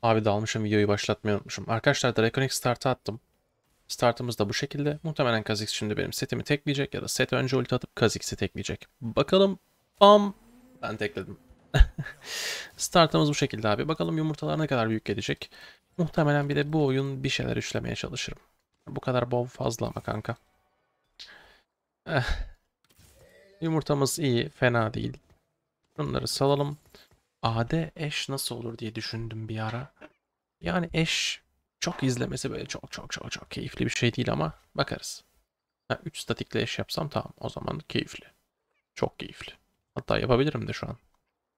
Abi dalmışım, videoyu başlatmayı unutmuşum. Arkadaşlar Draconic Start'ı attım. Startımız da bu şekilde. Muhtemelen Kha'Zix şimdi benim setimi tekleyecek ya da set önce ulti atıp Kha'Zix'i tekleyecek. Bakalım. Bam. Ben tekledim. Startımız bu şekilde abi. Bakalım yumurtalar ne kadar büyük gelecek. Muhtemelen bir de bu oyun bir şeyler üçlemeye çalışırım. Bu kadar bol fazla ama kanka. Eh, yumurtamız iyi, fena değil. Bunları salalım. AD Ashe nasıl olur diye düşündüm bir ara. Yani Ashe çok izlemesi böyle çok keyifli bir şey değil ama bakarız. Ha, 3 statikle Ashe yapsam tamam, o zaman keyifli. Çok keyifli. Hatta yapabilirim de şu an.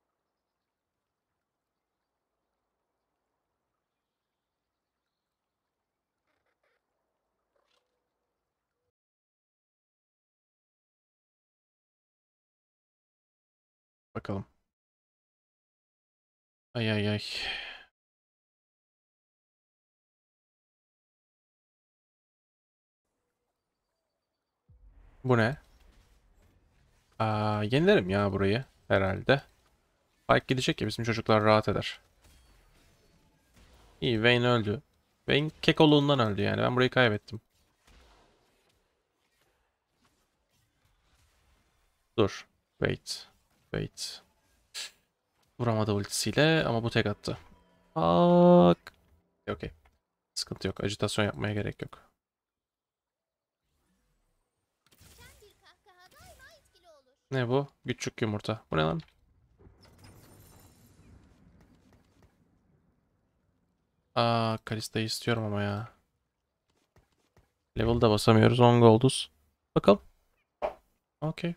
Bakalım. Ay ay ay. Bu ne? Yenilerim ya burayı herhalde. Pike gidecek ya, bizim çocuklar rahat eder. İyi, Vayne öldü. Vayne kekoluğundan öldü yani. Ben burayı kaybettim. Dur. Wait. Wait. Vuramadı ultisiyle ama bu tek attı. Bak. Okey. Sıkıntı yok. Ajitasyon yapmaya gerek yok. Ne bu? Küçük yumurta. Bu ne lan? Kalista'yı istiyorum ama ya. Level'da basamıyoruz. 10 golduz. Bakalım. Okey.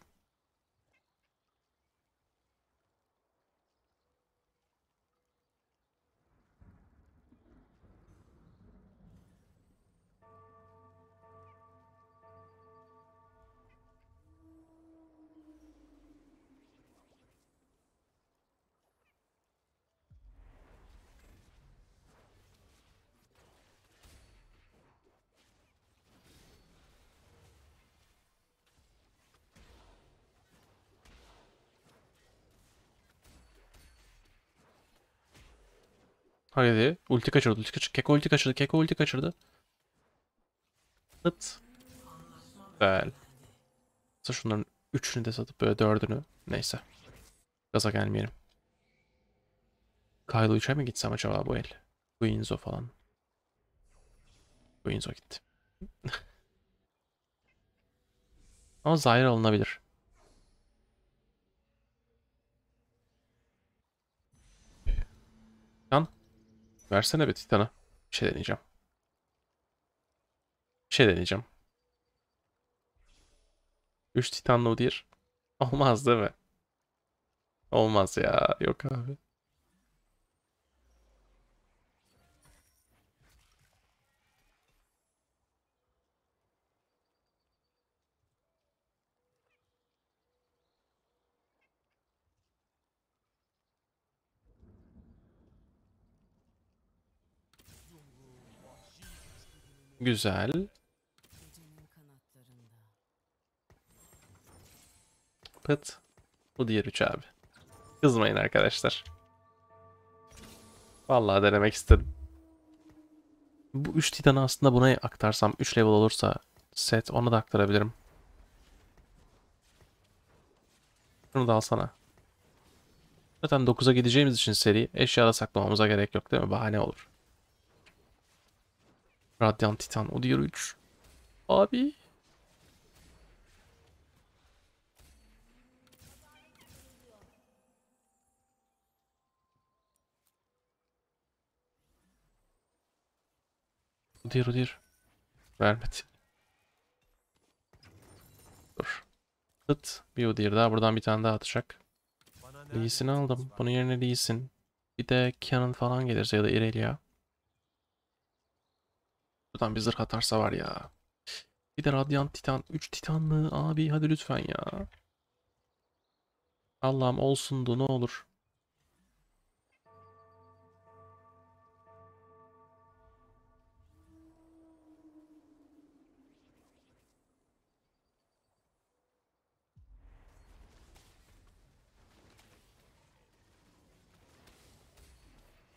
Haydi. Ulti kaçırdı. Ulti kaçırdı. Keko ulti kaçırdı. Keko ulti kaçırdı. Hıt. Güzel. Mesela şunların üçünü de satıp böyle dördünü. Neyse. Gaza gelmeyelim. Kylo 3'e mi gitsem acaba bu el? Guinzo falan. Guinzo gitti. Ama Zyra alınabilir. Titan. Versene bir Titan'a. Bir şey deneyeceğim. Bir şey deneyeceğim. 3 Titan'la Udyr. Olmaz değil mi? Olmaz ya. Yok abi. Güzel. Pıt. Udyr 3 abi. Kızmayın arkadaşlar. Vallahi denemek istedim. Bu 3 Titan'ı aslında buna aktarsam 3 level olursa set, onu da aktarabilirim. Şunu da alsana. Zaten 9'a gideceğimiz için seri eşyada saklamamıza gerek yok değil mi? Bahane olur. Radiant Titan o diğer 3. Abi. O diğer. Vermedi. Dur. Tıt. Bir o diğer daha. Buradan bir tane daha atacak. Lee Sin'i aldım. Bunun yerine Lee Sin. Bir de Canon falan gelirse ya da Irelia. Buradan bir zırh atarsa var ya. Bir de Radiant Titan. 3 Titanlı. Abi hadi lütfen ya. Allah'ım olsundu ne olur.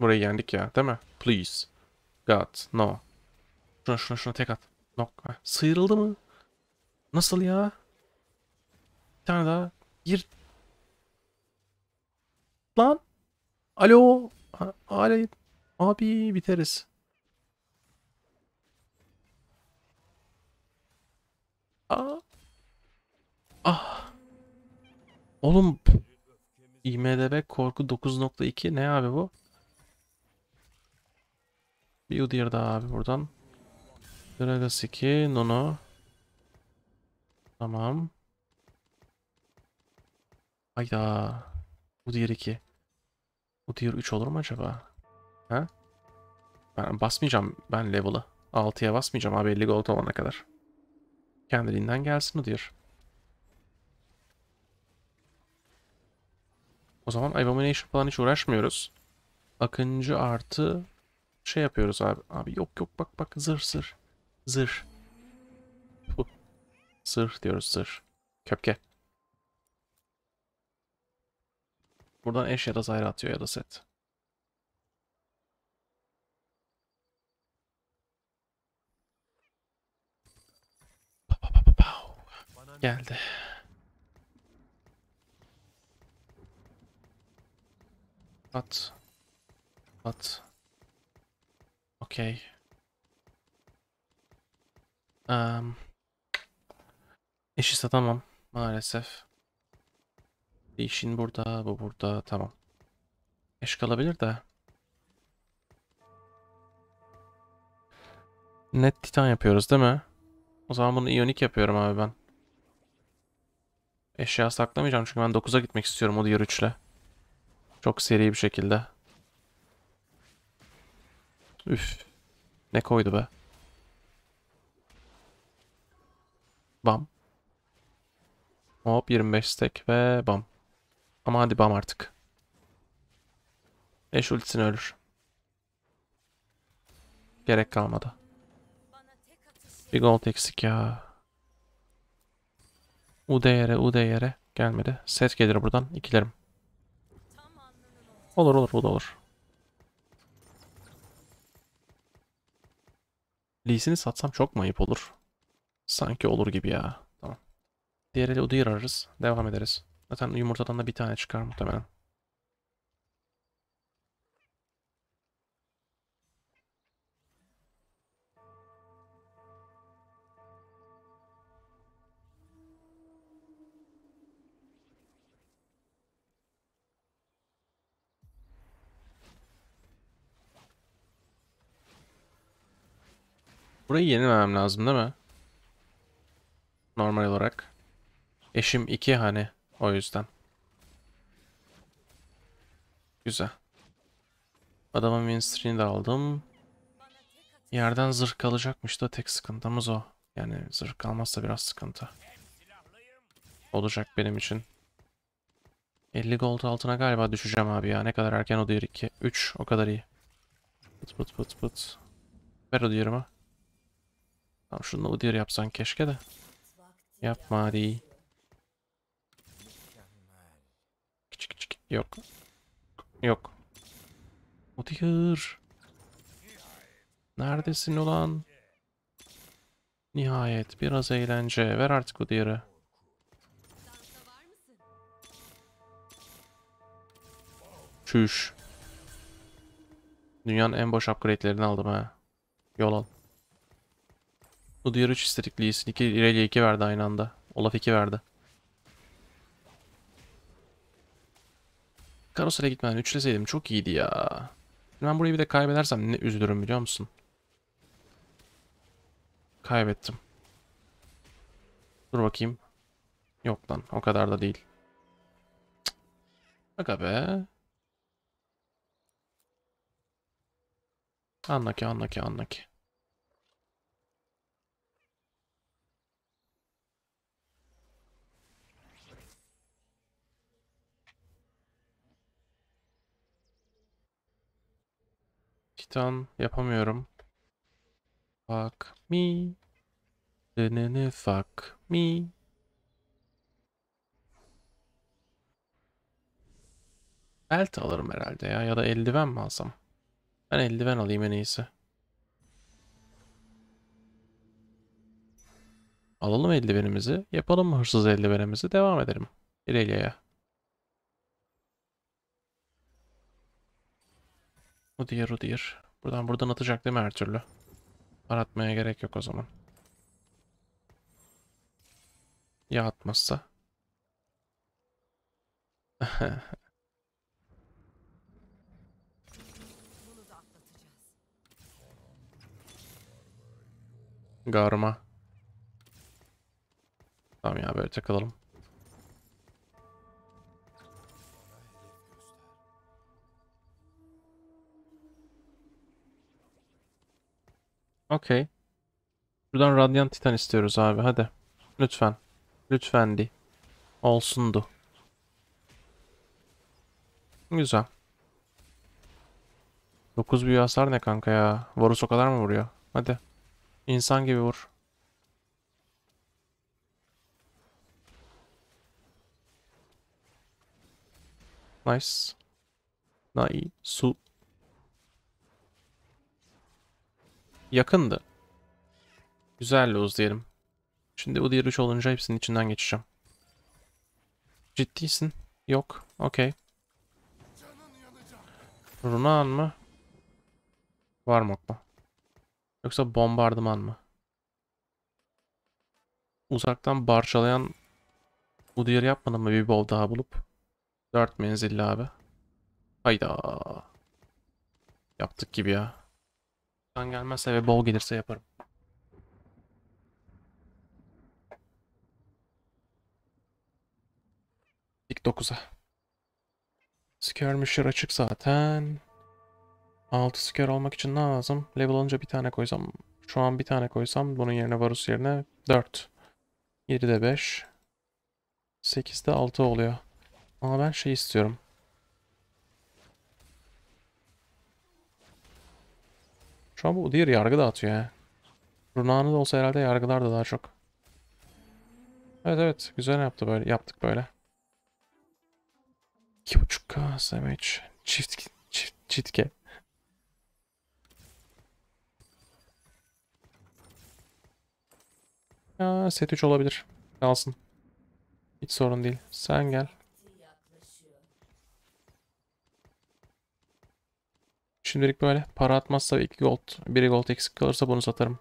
Burayı yendik ya, değil mi? Please. God, no. Şuna tek at. No. Heh, sıyrıldı mı? Nasıl ya? Bir tane daha. Gir lan. Alo. Hayır. Abi biteriz. Aa. Ah. Oğlum. IMDb korku 9.2 ne abi bu? Bir Udyr daha abi buradan. Gragas 2. Nono. Tamam. Hayda. Udyr 2. Udyr 3 olur mu acaba? Ha? Ben basmayacağım ben level'ı. 6'ya basmayacağım abi 50 gold olana kadar. Kendiliğinden gelsin Udyr. O zaman Abomination falan hiç uğraşmıyoruz. Akıncı artı şey yapıyoruz abi. Abi yok bak bak zırh zırh. Zırh. Puh. Zırh diyoruz zırh. Köpke. Buradan eş ya da zayra atıyor ya da set. Pa, pa, pa, pa, pow. Geldi. At. At. Okey. Eşi satamam maalesef. İşin burada, bu burada. Tamam. Eş kalabilir de. Net titan yapıyoruz değil mi? O zaman bunu iyonik yapıyorum abi ben. Eşya saklamayacağım çünkü ben 9'a gitmek istiyorum o diğer 3'le. Çok seri bir şekilde. Üf. Ne koydu be? Bam. Hop 25 stack ve bam. Ama hadi bam artık. Eş ultisini ölür. Gerek kalmadı. Bir gold eksik ya. UD yere gelmedi. Set gelir buradan. İkilerim. Olur bu da olur. Lee'sini satsam çok mu ayıp olur? Sanki olur gibi ya. Tamam. Diğer eli Udyr ararız. Devam ederiz. Zaten yumurtadan da bir tane çıkar muhtemelen. Burayı yenilmemem lazım değil mi? Normal olarak. Eşim 2 hani. O yüzden. Güzel. Adamın win streak'ini de aldım. Yerden zırh kalacakmış da tek sıkıntımız o. Yani zırh kalmazsa biraz sıkıntı. Olacak benim için. 50 gold altına galiba düşeceğim abi ya. Ne kadar erken o diğer 2. 3 o kadar iyi. Pıt pıt pıt pıt. Ver o diğerimi. Tamam şunu o diğer yapsan keşke de. Yapma hadi. Küçük küçük. Yok. Yok. O diğer. Neredesin ulan? Nihayet biraz eğlence. Ver artık o diğeri. Çüş. Dünyanın en boş upgrade'lerini aldım ha. Yol al. Bu diğer 3 istedik. Lee Sin 2, Irelia 2 verdi aynı anda. Olaf 2 verdi. Karosa'ya gitmeden üçleseydim çok iyiydi ya. Ben burayı bir de kaybedersem ne üzülürüm biliyor musun? Kaybettim. Dur bakayım. Yok lan o kadar da değil. Aga be. Anlaki. Titan yapamıyorum. Fuck me. Denene fuck me. Belt alırım herhalde ya. Ya da eldiven mi alsam? Ben eldiven alayım en iyisi. Alalım eldivenimizi. Yapalım mı hırsız eldivenimizi? Devam edelim. İleriye. O diğer. Buradan atacak değil mi her türlü? Aratmaya gerek yok o zaman. Ya atmazsa? Garma. Tamam ya böyle takılalım. Okey. Buradan Radiant Titan istiyoruz abi hadi. Lütfen. Lütfen di. Olsundu. Güzel. 9 büyü hasar ne kanka ya? Varus o kadar mı vuruyor? Hadi. İnsan gibi vur. Nice. Nice. Su. Yakındı. Güzel lose diyelim. Şimdi bu diğer 3 olunca hepsinin içinden geçeceğim. Ciddisin. Yok. Okey. Runan mı? Varmak mı? Yoksa bombardıman mı? Uzaktan parçalayan Udyr yapmadım mı bir bol daha bulup? 4 menzilli abi. Hayda. Yaptık gibi ya. Sen gelmezse ve bol gelirse yaparım. İlk 9'a. Skirmisher açık zaten. 6 sker olmak için ne lazım? Level alınca bir tane koysam. Şu an bir tane koysam. Bunun yerine Varus yerine 4. 7'de 5. 8'de 6 oluyor. Ama ben şey istiyorum. Şu an bu diğer yargı dağıtıyor ya. Runanı da olsa herhalde yargılar da daha çok. Evet evet güzel yaptı böyle yaptık böyle. 2.5k damage. Çiftke. Ya set 3 olabilir. Kalsın. Hiç sorun değil. Sen gel. Şimdilik böyle. Para atmazsa 2 gold. 1 gold eksik kalırsa bunu satarım.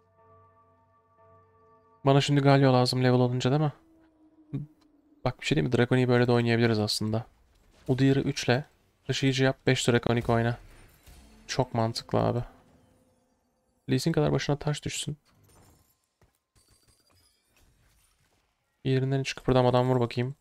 Bana şimdi Galio lazım level alınca değil mi? Bak bir şey diyeyim mi? Draconi'yi böyle de oynayabiliriz aslında. Udyr'ı 3 ile taşıyıcı yap 5 Draconic oyna. Çok mantıklı abi. Lee Sin kadar başına taş düşsün. Yerinden hiç kıpırdamadan vur bakayım.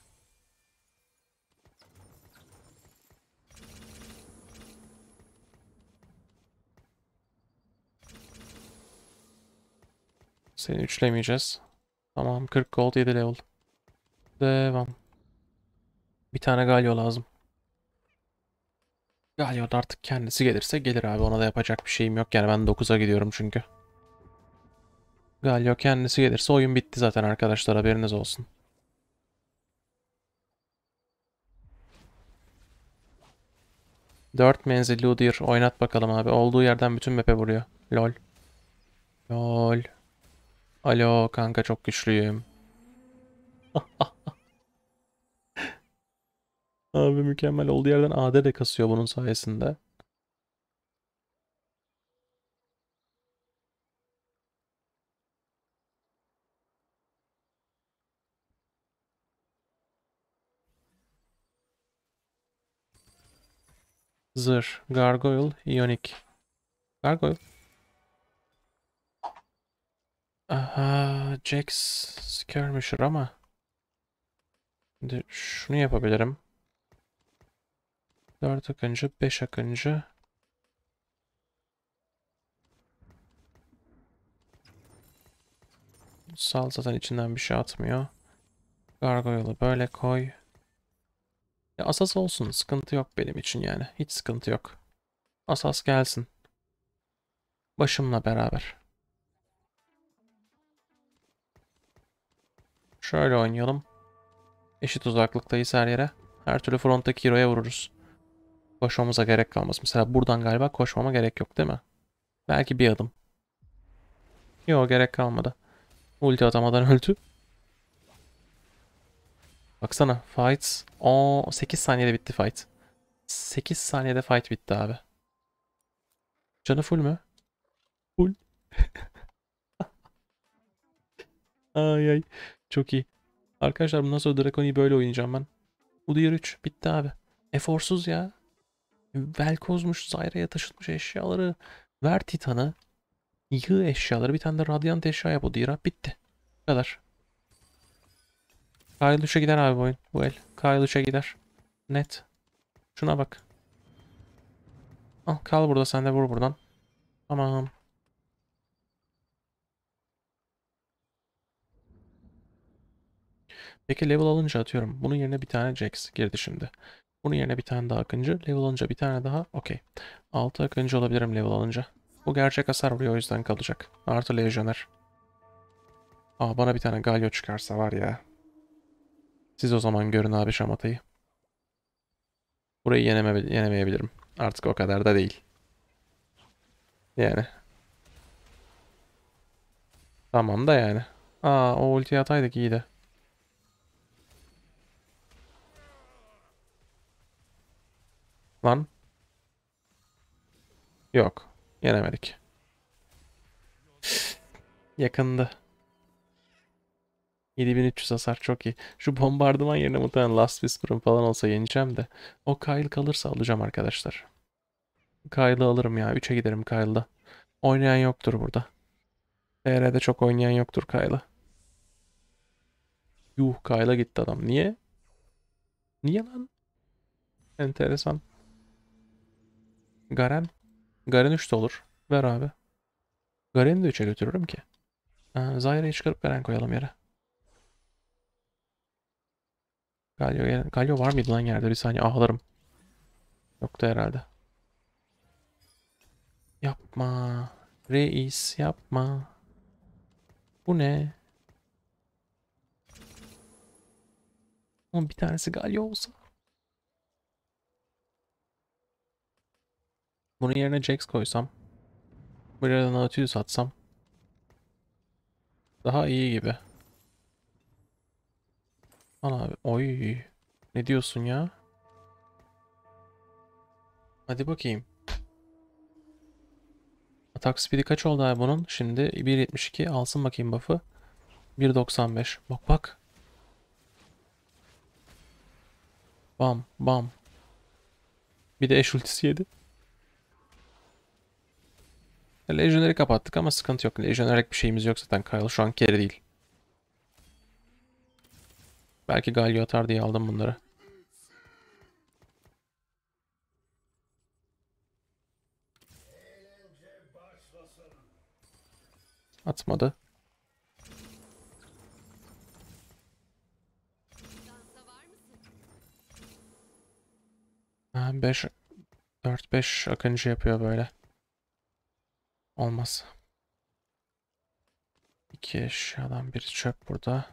Seni üçlemeyeceğiz. Tamam 40 gold 7 level. Devam. Bir tane Galio lazım. Galio da artık kendisi gelirse gelir abi. Ona da yapacak bir şeyim yok. Yani ben 9'a gidiyorum çünkü. Galio kendisi gelirse oyun bitti zaten arkadaşlar haberiniz olsun. Dört menzilli Udyr oynat bakalım abi. Olduğu yerden bütün map'e vuruyor. Lol. Lol. Alo kanka çok güçlüyüm. Abi mükemmel olduğu yerden AD de kasıyor bunun sayesinde. Zırh, Gargoyle, Ionic. Gargoyle. Aha, Jax Skirmisher ama. Şimdi şunu yapabilirim. 4 akıncı, 5 akıncı. Sal zaten içinden bir şey atmıyor. Gargoyle'ı böyle koy. Ya asas olsun. Sıkıntı yok benim için yani. Hiç sıkıntı yok. Asas gelsin. Başımla beraber. Şöyle oynayalım. Eşit uzaklıktayız her yere. Her türlü fronttaki hero'ya vururuz. Koşmamıza gerek kalmaz. Mesela buradan galiba koşmama gerek yok değil mi? Belki bir adım. Yok, gerek kalmadı. Ulti atamadan öldü. Baksana fight. O 8 saniyede bitti fight. 8 saniyede fight bitti abi. Canı full mü? Full. Ay ay. Çok iyi. Arkadaşlar bundan sonra Drakoni'yi böyle oynayacağım ben. Udyr 3 bitti abi. Eforsuz ya. Velkozmuş, Zyra'ya taşıtmış eşyaları. Ver Titan'ı. Yığ eşyaları. Bir tane de Radiant eşya yap Udyr'a. Bitti. Bu kadar. Kyle 3'e gider abi bu oyun. Bu el. Kyle 3'e gider. Net. Şuna bak. Al kal burada, sen de vur buradan. Tamam. Peki level alınca atıyorum. Bunun yerine bir tane Jax girdi şimdi. Bunun yerine bir tane daha Akıncı. Level alınca bir tane daha. Okey. 6 Akıncı olabilirim level alınca. Bu gerçek hasar vuruyor, o yüzden kalacak. Artı Legionnaire. Aa, bana bir tane Galio çıkarsa var ya. Siz o zaman görün abi şamatayı. Burayı yenemeyebilirim. Artık o kadar da değil. Yani. Tamam da yani. Aa, o ultiyi ataydık iyiydi. Lan. Yok. Yenemedik. Yakındı. 7300 hasar çok iyi. Şu bombardıman yerine muhtemelen Last Whisper'ım falan olsa yeneceğim de. O Kyle kalırsa alacağım arkadaşlar. Kyle'ı alırım ya. 3'e giderim Kyle'da. Oynayan yoktur burada. TR'de çok oynayan yoktur Kyle'ı. Yuh, Kyle'a gitti adam. Niye? Niye lan? Enteresan. Garen. Garen 3 de olur. Ver abi. Garen'i de 3'e götürürüm ki. Ha, Zyra'yı çıkarıp Garen koyalım yere. Galio var mıydı lan yerde? Bir saniye ağlarım. Yoktu herhalde. Yapma. Reis yapma. Bu ne? Oğlum bir tanesi Galio olsa. Bunun yerine Jax koysam. Buraya da Nautilus atsam. Daha iyi gibi. Al abi. Oy. Ne diyorsun ya? Hadi bakayım. Atak speed'i kaç oldu abi bunun? Şimdi 1.72. Alsın bakayım buff'ı. 1.95. Bak bak. Bam bam. Bir de eş ultisi yedi. Legionnary'i kapattık ama sıkıntı yok. Legionnary'lik bir şeyimiz yok zaten. Kyle şu an carry değil. Belki Galio atar diye aldım bunları. Atmadı. Ha, 5 4-5 Akıncı yapıyor böyle. Olmaz. İki eşyadan biri çöp burada.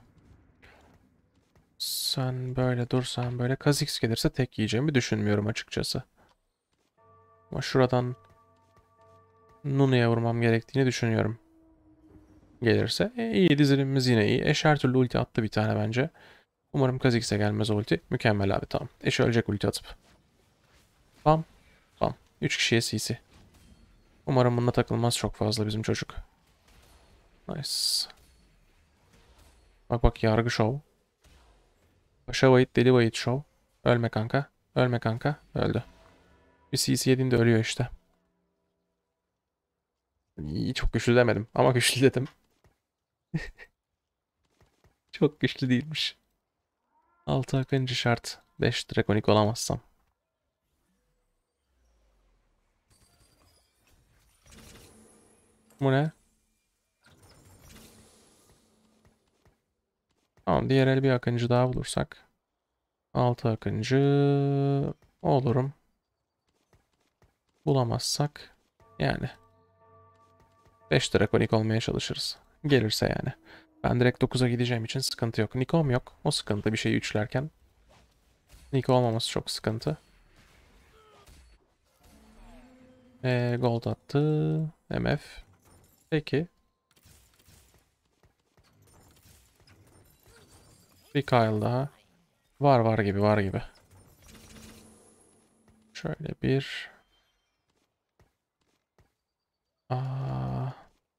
Sen böyle dursan böyle. Kha'Zix gelirse tek yiyeceğimi düşünmüyorum açıkçası. Ama şuradan Nunu'ya vurmam gerektiğini düşünüyorum. Gelirse. İyi, dizilimimiz yine iyi. Eş her türlü ulti attı bir tane bence. Umarım Kha'Zix'e gelmez o ulti. Mükemmel abi, tamam. Eş ölecek ulti atıp. Bam. Bam. 3 kişiye CC. Umarım bununla takılmaz çok fazla bizim çocuk. Nice. Bak bak, yargı şov. Paşa Vahit, Deli Vahit şov. Ölme kanka. Ölme kanka. Öldü. Bir CC yediğinde ölüyor işte. İyi, çok güçlü demedim ama güçlü dedim. Çok güçlü değilmiş. 6 akıncı şart. 5 drakonik olamazsam. Bu ne? Tamam, diğer el bir akıncı daha bulursak. 6 akıncı olurum. Bulamazsak yani 5 drakonik olmaya çalışırız. Gelirse yani. Ben direkt 9'a gideceğim için sıkıntı yok. Nikom yok. O sıkıntı bir şeyi üçlerken. Niko olmaması çok sıkıntı. Gold attı. MF. Peki. Bir Kyle daha. Var gibi var gibi. Şöyle bir. Aa,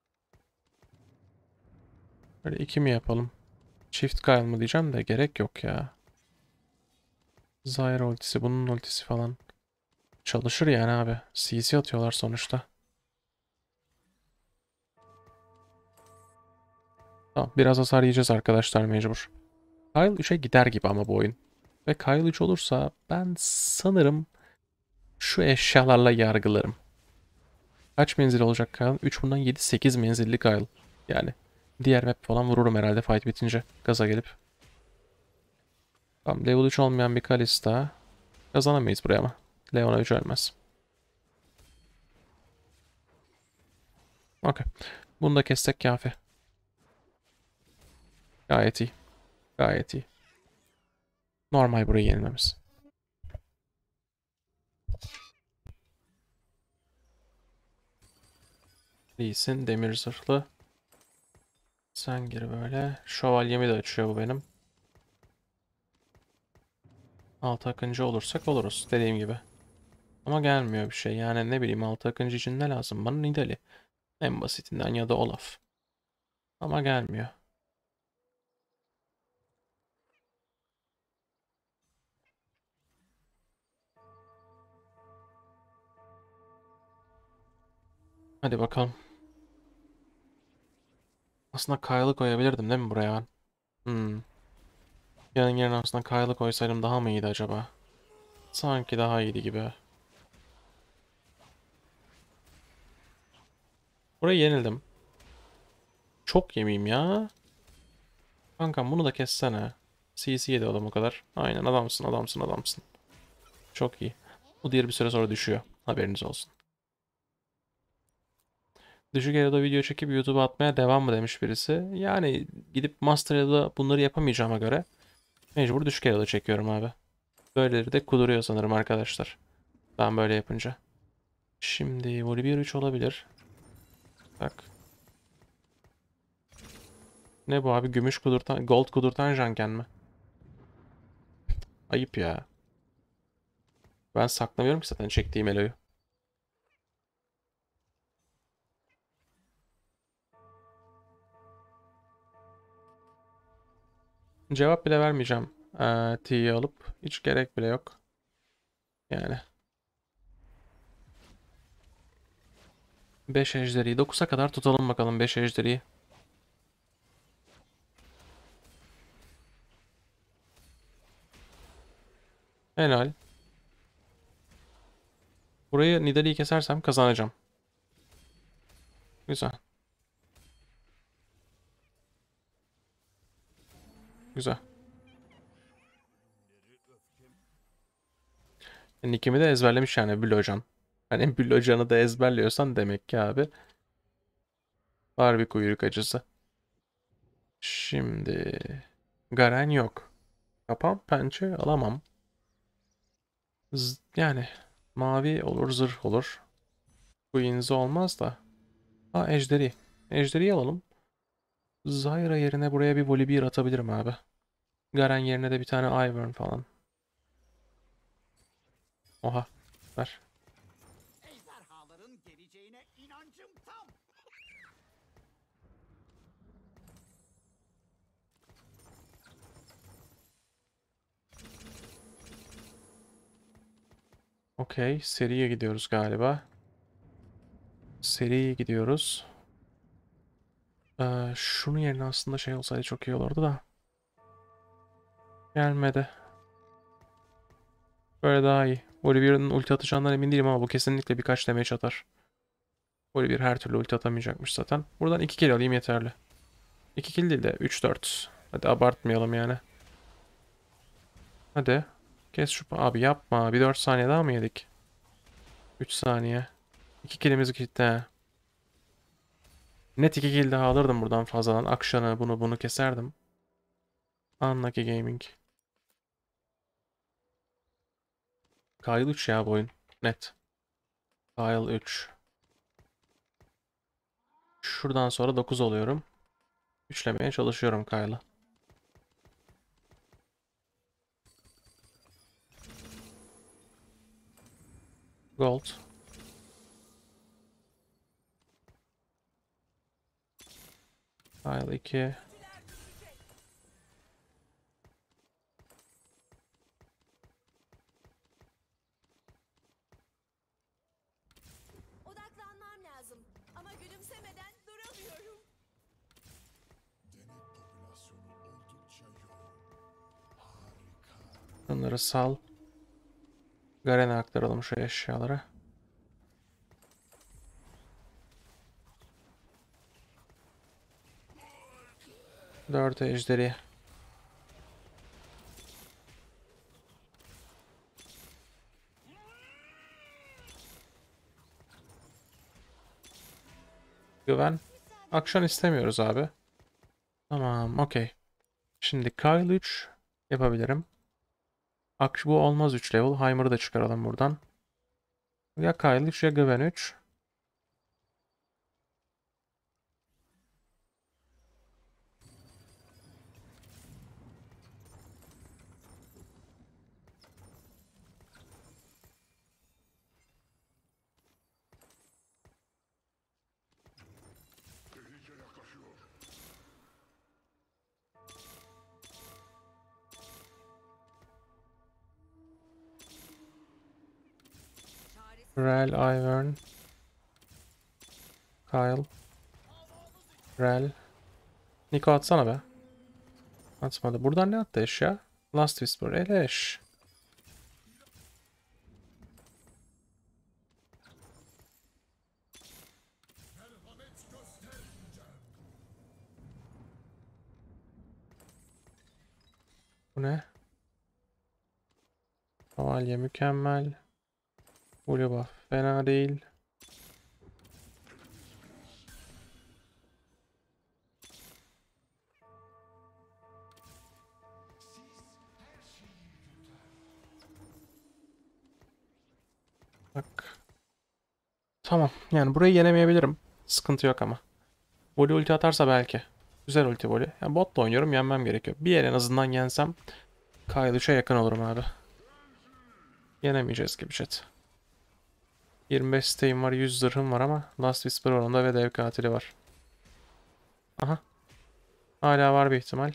böyle iki mi yapalım? Çift Kyle mı diyeceğim de gerek yok ya. Zyra ultisi, bunun ultisi falan. Çalışır yani abi. CC atıyorlar sonuçta. Tamam, biraz hasar yiyeceğiz arkadaşlar mecbur. Kyle 3'e gider gibi ama bu oyun. Ve Kyle 3 olursa ben sanırım şu eşyalarla yargılarım. Kaç menzil olacak Kyle? 3 bundan 7-8 menzilli Kyle. Yani diğer map falan vururum herhalde fight bitince. Gaza gelip. Tamam, level 3 olmayan bir Kalista. Kazanamayız buraya ama. Leona 3 ölmez. Okey. Bunu da kessek kafi. Gayet iyi. Gayet iyi. Normal burayı yenilmemiz. Lee'sin demir zırhlı. Sen gir böyle. Şövalyemi de açıyor bu benim. Altı akıncı olursak oluruz dediğim gibi. Ama gelmiyor bir şey. Yani ne bileyim, altı akıncı için ne lazım bana? Nidalee. En basitinden, ya da Olaf. Ama gelmiyor. Hadi bakalım. Aslında Kyle'ı koyabilirdim değil mi buraya ben? Hmm. Yanın yerine aslında Kyle'ı koysaydım daha mı iyiydi acaba? Sanki daha iyiydi gibi. Burayı yenildim. Çok yemeyeyim ya. Kankam bunu da kessene. CC yedi adam o kadar. Aynen, adamsın adamsın adamsın. Çok iyi. Bu diğer bir süre sonra düşüyor. Haberiniz olsun. Düşük Elo'da video çekip YouTube'a atmaya devam mı demiş birisi. Yani gidip Master Elo'da bunları yapamayacağıma göre mecbur düşük Elo'da çekiyorum abi. Böyleleri de kuduruyor sanırım arkadaşlar. Ben böyle yapınca. Şimdi Volibear 3 olabilir. Bak. Ne bu abi? Gümüş kudurtan, gold kudurtan janken mi? Ayıp ya. Ben saklamıyorum ki zaten çektiğim Elo'yu. Cevap bile vermeyeceğim. T'yi alıp. Hiç gerek bile yok. Yani. 5 ejderiyi. 9'a kadar tutalım bakalım 5 ejderiyi. Helal. Burayı Nidalee'yi kesersem kazanacağım. Güzel. Güzel. Nick'imi de ezberlemiş yani Bülocan. Hani Bülocan'ı da ezberliyorsan demek ki abi var bir kuyruk acısı. Şimdi Garen yok. Kapan pençe alamam. Yani mavi olur, zırh olur. Queen's olmaz da. Ha, ejderi. Ejderi alalım. Zyra yerine buraya bir Volibear atabilirim abi. Garen yerine de bir tane Ivern falan. Oha. Ver. Ejderhaların geleceğine inancım tam. Okey. Seriye gidiyoruz galiba. Seriye gidiyoruz. Şunun yerine aslında şey olsaydı çok iyi olurdu da. Gelmedi. Böyle daha iyi. Volibear'ın ulti atacağından emin değilim ama bu kesinlikle birkaç damage atar. Volibear her türlü ulti atamayacakmış zaten. Buradan 2 kill alayım yeterli. 2 kill değil de 3-4. Hadi abartmayalım yani. Hadi. Kes şu... Abi yapma. Bir 4 saniye daha mı yedik? 3 saniye. 2 killimiz gitti. Net 2 kill daha alırdım buradan fazladan. Akşanı bunu keserdim. Unlucky Gaming. Kaydı 3 ya bu oyun. Net. Kyle 3. Şuradan sonra 9 oluyorum. Üçlemeye çalışıyorum Kyle'ı. Gold. Kyle 2. Odaklanmam lazım. Ama gülümsemeden duramıyorum. Bunları sal. Garen'e aktaralım şu eşyaları. Dört ejderi. Güven. Aksiyon istemiyoruz abi. Tamam, okey. Şimdi Kyle 3 yapabilirim. Bu olmaz 3 level. Heimer'ı da çıkaralım buradan. Ya Kyle 3 ya Güven 3. Rel, Ivern. Kyle. Rel. Niko atsana be. Atmadı. Buradan ne attı eşya? Last Whisper. Eleş. Bu ne? Şövalye mükemmel. Blue buff fena değil. Bak. Tamam. Yani burayı yenemeyebilirim. Sıkıntı yok ama. Voli ulti atarsa belki. Güzel ulti voli. Yani botla oynuyorum, yenmem gerekiyor. Bir yer en azından yensem Kyle 3'e yakın olurum abi. Yenemeyeceğiz gibi chat. 25 stay'im var, 100 zırhım var ama Last Whisper var onda ve dev katili var. Aha. Hala var bir ihtimal.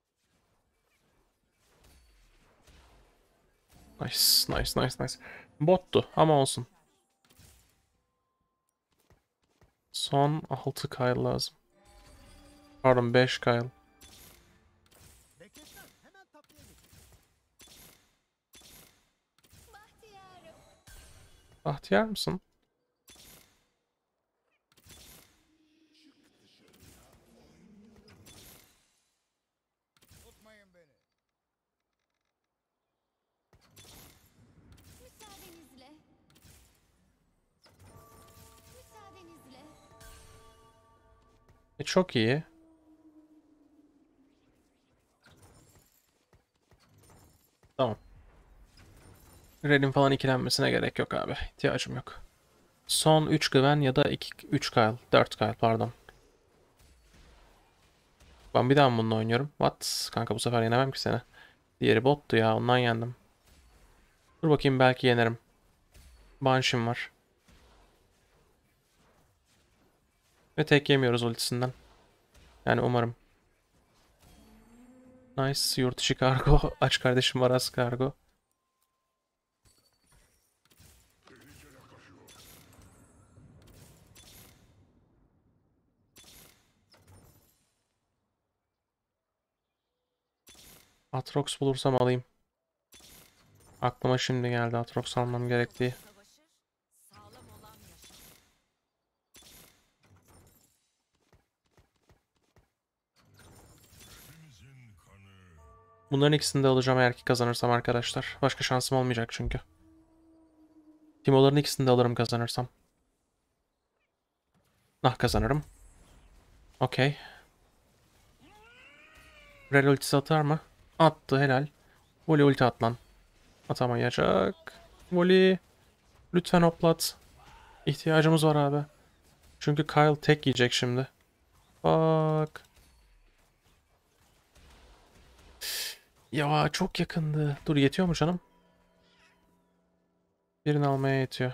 Nice, nice, nice, nice. Bottu ama olsun. Son 6 Kyle lazım. Pardon 5 Kyle. Beklesen hemen tapıya git. Bahtiyarım. Bahtiyar mısın? Tutmayın beni. Müsaadenizle. Müsaadenizle. Çok iyi. Tamam. Red'in falan ikilenmesine gerek yok abi. İhtiyacım yok. Son 3 Gwen ya da 3 Kyle. 4 Kyle pardon. Ben bir daha mı bununla oynuyorum? What? Kanka bu sefer yenemem ki seni. Diğeri bottu ya, ondan yendim. Dur bakayım, belki yenerim. Banshee'm var. Ve tek yemiyoruz ultisinden. Yani umarım. Nice. Yurt dışı kargo. Aç kardeşim var, az kargo. Atrox bulursam alayım. Aklıma şimdi geldi Atrox almam gerektiği. Savaşır. Sağlam olan yaşar. Bunların ikisini de alacağım eğer ki kazanırsam arkadaşlar. Başka şansım olmayacak çünkü. Timoların ikisini de alırım kazanırsam. Nah, kazanırım. Okey. Rel ultisi atar mı? Attı, helal. Voli ulti at lan. Atamayacak. Voli. Lütfen hoplat. İhtiyacımız var abi. Çünkü Kyle tek yiyecek şimdi. Bak. Ya çok yakındı. Dur yetiyor mu canım? Birini almaya yetiyor.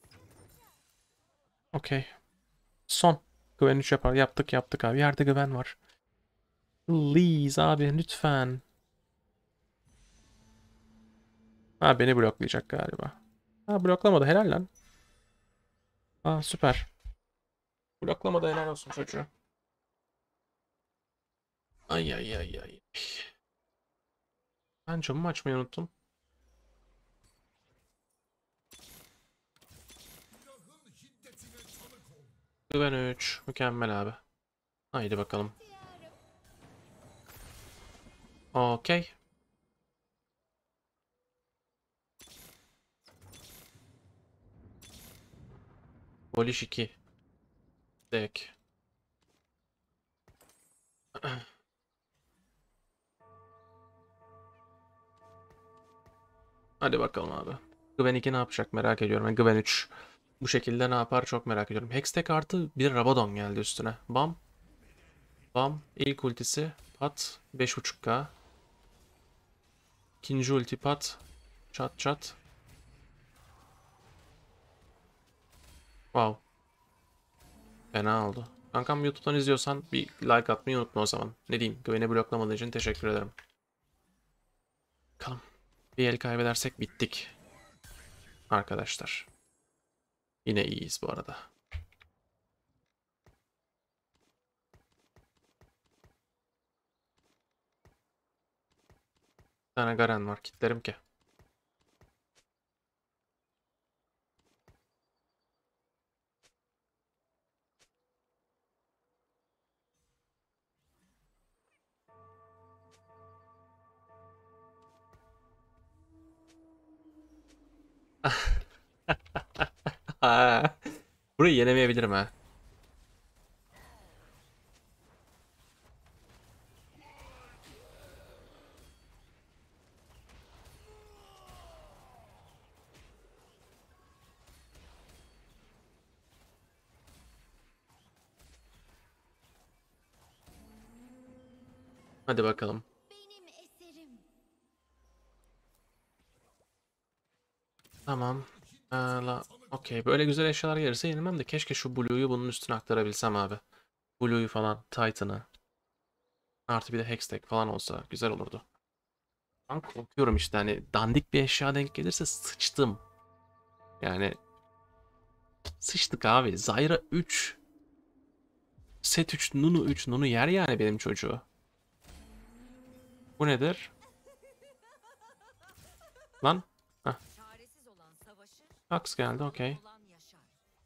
Okey. Son. Güven 3 yapar. Yaptık abi. Yerde güven var. Please abi lütfen. Ha beni bloklayacak galiba. Ha bloklamadı. Helal lan. Ha süper. Bloklamadı helal olsun çocuğa. Ay ay ay ay. Ben camımı açmayı unuttum. Güven 3. Mükemmel abi. Haydi bakalım. Okey. Voliş 2. Dek. Hadi bakalım abi. Gwen 2 ne yapacak merak ediyorum. Yani Gwen 3 bu şekilde ne yapar çok merak ediyorum. Hextech artı bir Rabadon geldi üstüne. Bam. Bam. İlk ultisi pat. 5.5k. İkinci ulti pat. Çat çat. Wow. Fena oldu. Kankam YouTube'dan izliyorsan bir like atmayı unutma o zaman. Ne diyeyim? Gwen'i bloklamadığın için teşekkür ederim. Bakalım. Bir el kaybedersek bittik. Arkadaşlar. Yine iyiyiz bu arada. Bir tane Garen var. Kitlerim ki. Ha. Burayı yenemeyebilirim ha. Hadi bakalım. Benim eserim. Tamam. Okey. Böyle güzel eşyalar gelirse yenilmem de keşke şu Blue'yu bunun üstüne aktarabilsem abi. Blue'yu falan, Titan'ı. Artı bir de Hextech falan olsa güzel olurdu. Ben korkuyorum işte hani dandik bir eşya denk gelirse sıçtım. Yani sıçtık abi. Zyra 3. Set 3, Nunu 3. Nunu yer yani benim çocuğu. Bu nedir? Lan. Heh. Çaresiz olan savaşır, Axe geldi okey. olan yaşar.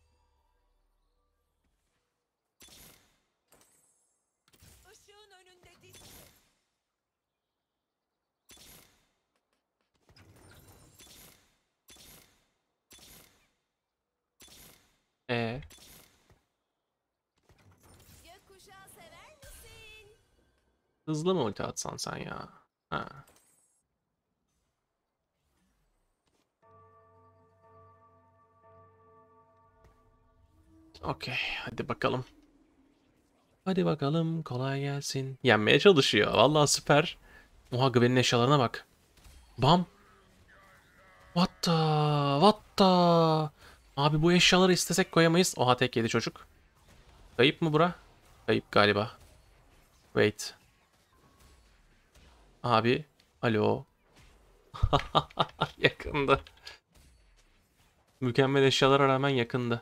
Işığın önünde diz. E Gökkuşağı sever misin? hızlı mı ulti atsan sen ya? Ha. Okey. Hadi bakalım. Hadi bakalım kolay gelsin. Yenmeye çalışıyor. Vallahi süper. Oha Gwen'in eşyalarına bak. Bam. What the? What the? Abi bu eşyaları istesek koyamayız. Oha tek yedi çocuk. Kayıp mı bura? Kayıp galiba. Wait. Abi. Alo. Yakındı. Mükemmel eşyalara rağmen yakındı.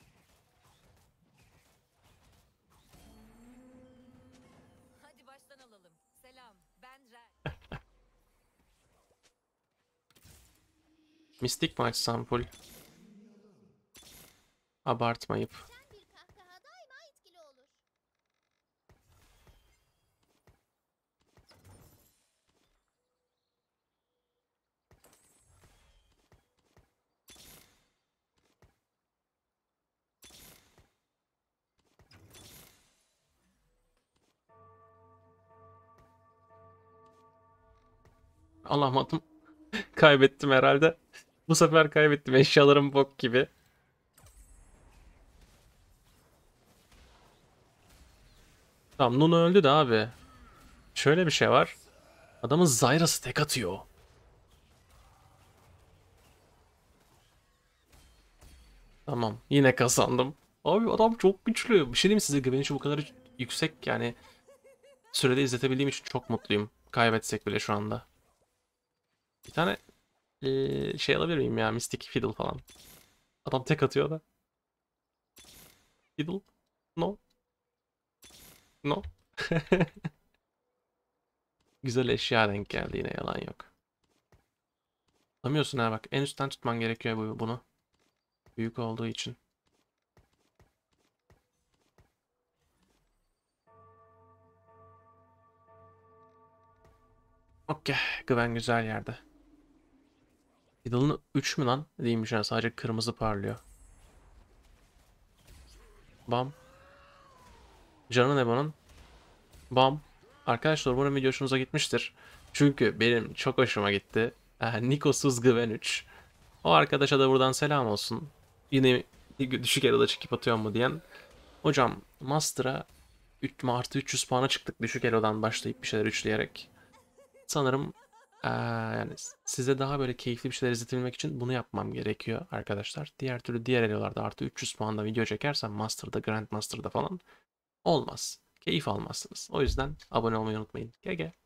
Hadi baştan alalım. Selam, ben Ren. Mistik mi açsam full? Abartmayıp. Bir kahkaha daima etkili olur. Alamadım. Kaybettim herhalde. Bu sefer kaybettim. Eşyalarım bok gibi. Tamam, Nunu öldü de abi. Şöyle bir şey var. Adamın Zyra'sı tek atıyor. Tamam, yine kazandım. Abi adam çok güçlü. Bir şey diyeyim mi size, güvenişi bu kadar yüksek yani. Sürede izletebildiğim için çok mutluyum. Kaybetsek bile şu anda. Bir tane şey alabilir miyim ya? Mystic Fiddle falan. Adam tek atıyor da. Fiddle? No. No. Güzel eşya denk geldi yine, yalan yok. Tutamıyorsun ha bak. En üstten tutman gerekiyor bunu. Büyük olduğu için. Okey. Güven güzel yerde. Fiddle'ın 3 mü lan? Değilmiş yani, sadece kırmızı parlıyor. Bam. Canı ne bunun? Bam. Arkadaşlar umarım video hoşunuza gitmiştir. Çünkü benim çok hoşuma gitti. Nikosuz Güven 3. O arkadaşa da buradan selam olsun. Yine düşük elo'da çekip atıyor mu diyen. Hocam Master'a artı 300 puana çıktık düşük elo'dan başlayıp bir şeyler üçleyerek. Sanırım yani size daha böyle keyifli bir şeyler izletebilmek için bunu yapmam gerekiyor arkadaşlar. Diğer türlü diğer elo'larda artı 300 puanda video çekersem Master'da, Grand Master'da falan olmaz. Keyif almazsınız. O yüzden abone olmayı unutmayın. GG.